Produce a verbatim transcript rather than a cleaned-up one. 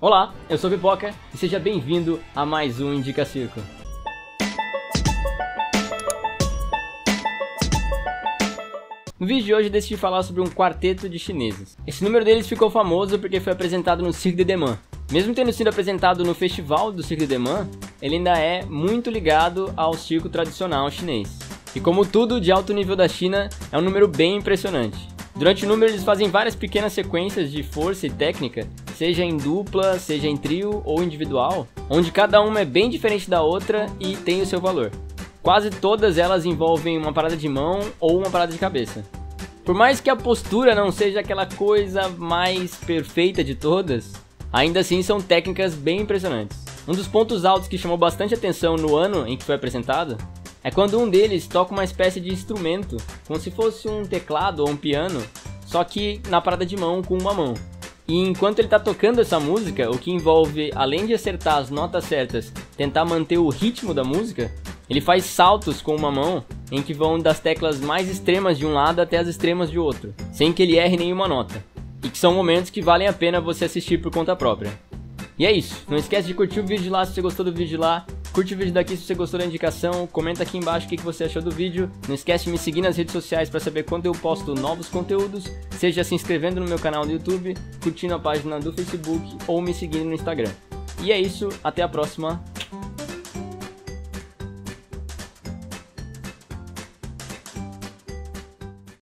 Olá, eu sou o Pipoca e seja bem-vindo a mais um Indica Circo. No vídeo de hoje eu decidi falar sobre um quarteto de chineses. Esse número deles ficou famoso porque foi apresentado no Cirque de Deman. Mesmo tendo sido apresentado no festival do Cirque de Deman, ele ainda é muito ligado ao circo tradicional chinês. E como tudo de alto nível da China, é um número bem impressionante. Durante o número eles fazem várias pequenas sequências de força e técnica, seja em dupla, seja em trio ou individual, onde cada uma é bem diferente da outra e tem o seu valor. Quase todas elas envolvem uma parada de mão ou uma parada de cabeça. Por mais que a postura não seja aquela coisa mais perfeita de todas, ainda assim são técnicas bem impressionantes. Um dos pontos altos que chamou bastante atenção no ano em que foi apresentado é quando um deles toca uma espécie de instrumento, como se fosse um teclado ou um piano, só que na parada de mão com uma mão. E enquanto ele está tocando essa música, o que envolve, além de acertar as notas certas, tentar manter o ritmo da música, ele faz saltos com uma mão, em que vão das teclas mais extremas de um lado até as extremas de outro, sem que ele erre nenhuma nota. E que são momentos que valem a pena você assistir por conta própria. E é isso, não esquece de curtir o vídeo lá se você gostou do vídeo lá, curte o vídeo daqui se você gostou da indicação, comenta aqui embaixo o que você achou do vídeo, não esquece de me seguir nas redes sociais para saber quando eu posto novos conteúdos, seja se inscrevendo no meu canal do YouTube, curtindo a página do Facebook ou me seguindo no Instagram. E é isso, até a próxima.